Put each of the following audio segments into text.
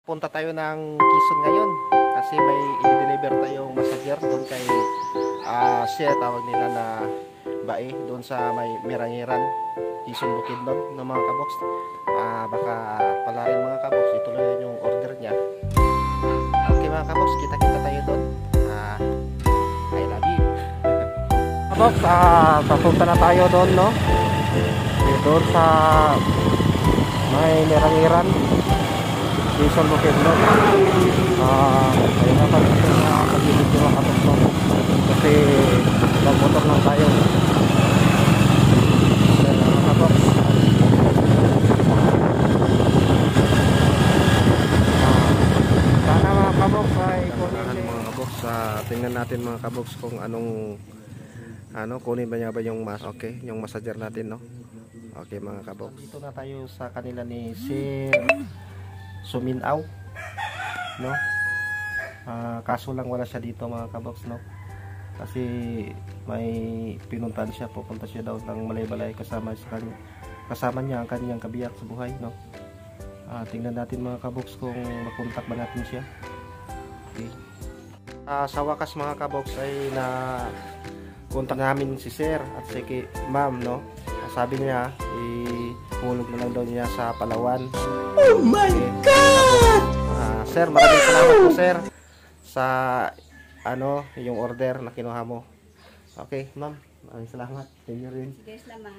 Punta tayo ng Quezon ngayon kasi may i-deliver tayong massager doon kay siya tawag nila na bae doon sa may Mirangiran, Quezon Bukidnon ng mga kabox. Baka pala rin mga kabox ituloy yung order niya. Okay mga kabox, kita-kita tayo doon. I love you. Kabox, papunta na tayo doon, no? Doon sa may Mirangiran, Quezon Bukidnon. Ayun na pala kasi pag-ibig yung mga kabox, no? Kasi mag-motor lang tayo. Sana mga kabox ay mga kabox, tingnan natin mga kabox kung anong kunin ba niya ba yung yung massager natin, no? Okay mga kabox, dito na tayo sa kanila ni Sir Suminaw, no? Kaso lang wala siya dito mga kabox, no? Kasi may pinuntahan siya, pupunta siya daw ng Malay-Balay kasama niya ang kanyang kabiyak sa buhay, no? Tingnan natin mga kabox kung makontak ba natin siya. Okay. Sa wakas mga kabox ay na kontak namin si Sir at si Ma'am, no? Sabi niya ihulog na lang daw niya sa Palawan. Oh my God! Sir, maraming salamat po sir sa yung order na kinuha mo. Okay, ma'am, maraming salamat. Thank you rin. Sige, salamat.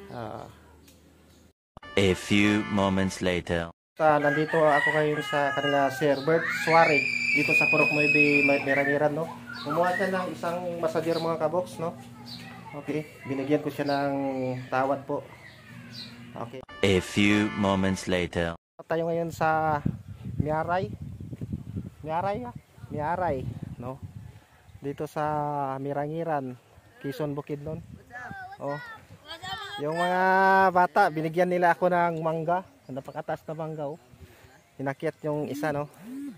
A few moments later. Nandito ako ngayon sa kanila Sir Bert Suare dito sa Purok Moybe, Mirangiran, no? Kumuha siya ng isang massager mga kabox, no? Okay, binigyan ko siya ng tawad po. Okay. A few moments later. Tayo ngayon sa Miaray, no? Dito sa Mirangiran, Quezon Bukidnon. Oh. Yung mga bata, binigyan nila ako ng mangga, napakataas na mangga, oh. Inakyat yung isa, no?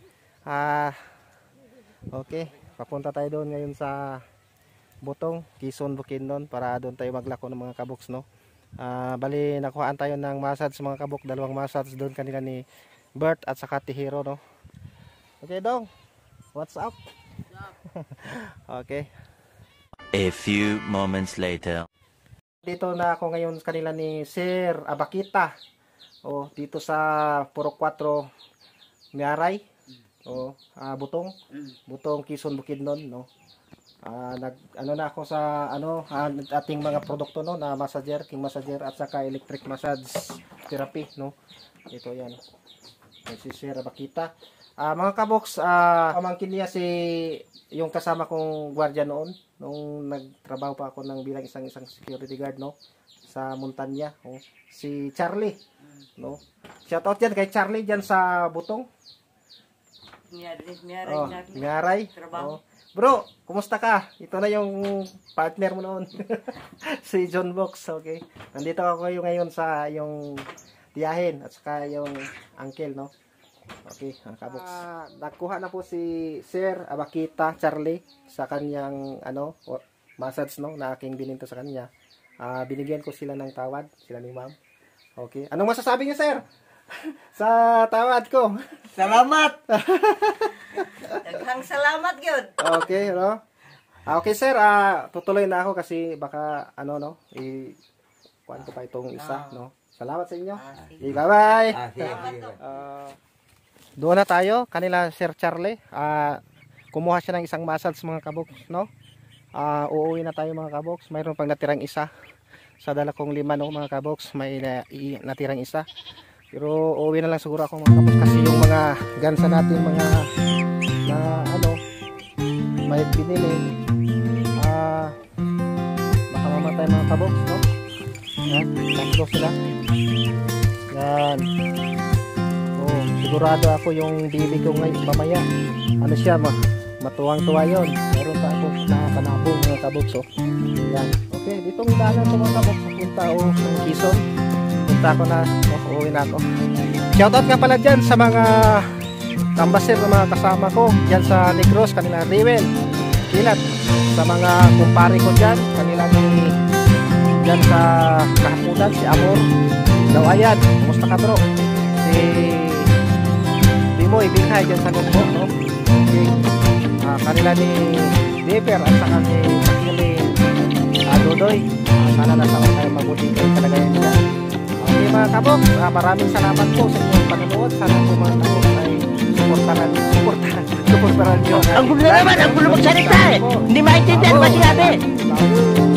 Okay, papunta tayo doon ngayon sa Butong, Quezon Bukidnon para doon tayo maglako ng mga kabox, no? Bali nakuhaan tayo ng massage mga kabok, dalawang massage doon kanila ni Bert at saka Tihiro, no? Okay dong, what's up? Okay. A few moments later. Dito na ako ngayon kanila ni Sir Abakita, dito sa Purok 4 Miaray, Butong, Quezon Bukidnon, no? Na ako sa ating mga produkto, no, na massager, king massager at saka electric massage therapy, no. Ito yan. Si Sir Abakita. Mga kabox, pamangkin niya yung kasama kong gwardiya noon nung nagtrabaho pa ako bilang isang security guard, no, sa Montanya, si Charlie, no. Shout out yan kay Charlie diyan sa Butong. Miaray. Bro, kumusta ka? Ito na yung partner mo noon. Si John Box, okay. Nandito ako ngayon sa yung tiyahin at saka yung uncle, no. Okay, kabox. Nakuha na po si Sir Abakita Charlie sa kanyang massage, no, na aking bininto sa kanya. Binigyan ko sila ng tawad, sila ni ma'am. Okay. Anong masasabi niyo, sir? Sa tawad ko. Salamat! Daghang salamat yun. Okay, no? Okay, sir, tutuloy na ako kasi baka, kuhaan ko pa itong isa, no? Salamat sa inyo. Bye-bye! Doon na tayo, kanila Sir Charlie. Kumuha siya ng isang massage mga kabox, no? Uuwi na tayo mga kabox. Mayroon pang natirang isa. Sa dala kong 5, no, mga kabox, may natirang isa. Pero uuwi na lang siguro ako mga kabox kasi yung mga gansa natin, mga may binili, baka mamatay mga kabox, no? Yan, tatlo sila. Yan. Sigurado ako yung bibig ko ngayon mamaya siya, matuwang-tuwa yun. Meron pa ako nakakanabong mga kabox, yan. Okay, ditong daanan ko mga kabox, punta ng Quezon. Punta ako na, uuwi na ako. Shoutout nga pala dyan sa mga tambasir na mga kasama ko dyan sa Negros, kanila Rewel, Kilat, sa mga kumpare ko dyan, kanila dyan sa Kahapunan, si Amor Dawayan, kumusta ka bro? Si mo ibigay dyan sa grupo, no? Kanila ni Dipper at saka ni Sakili Dodoy. Sana nasa kayo mabuti kayo talaga yan dyan. Okay mga kaboks, maraming salamat po sa inyong panonood. Sana po mga kaboks ay supportaran nyo. Ang gulo na naman, ang gulo magsalita eh. Hindi maintindihan ba sinabi?